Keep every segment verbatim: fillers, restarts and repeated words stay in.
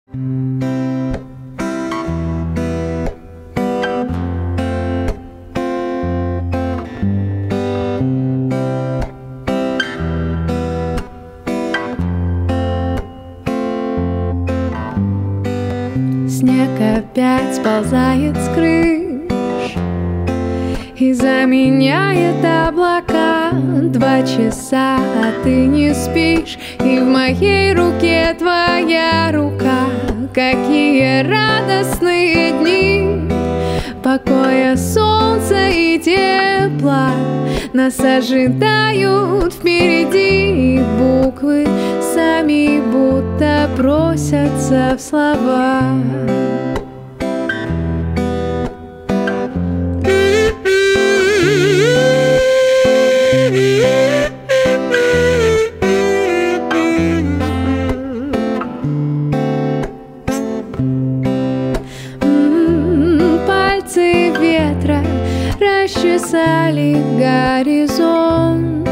Снег опять сползает с крыш и заменяет облака. Два часа, а ты не спишь, и в моей руке твоя рука. Какие радостные дни, покоя, солнца и тепла. Нас ожидают впереди, буквы сами будто просятся в слова. Пальцы ветра расчесали горизонт,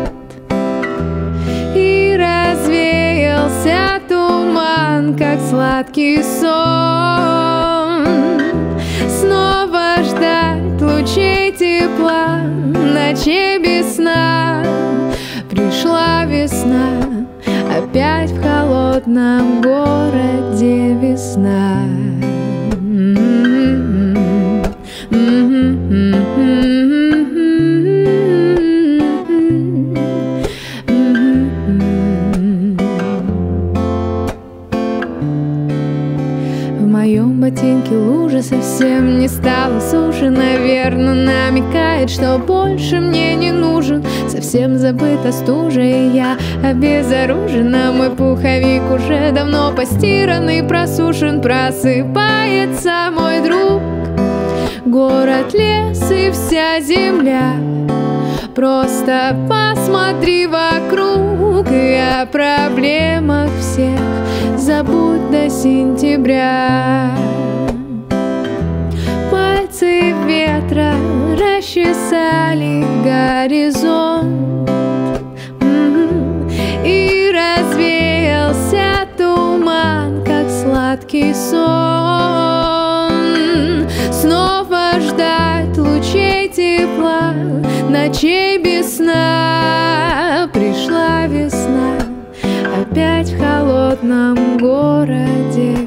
и развеялся туман, как сладкий сон. Снова ждать лучей тепла, ночей без сна. Пришла весна, опять в холодном городе весна. В моем ботинке лужа совсем не стала суше. Наверно, намекает, что больше мне не нужен. Совсем забыта стужа, и я обезоружена. Мой пуховик уже давно постиранный, просушен. Просыпается мой друг. Город, лес и вся земля. Просто посмотри вокруг, и о проблемах всех забудь до сентября. Пальцы ветра расчесали горизонт, и развеялся туман, как сладкий сон. Снова ждать лучей тепла, ночей без сна. Пришла весна, опять в холодном городе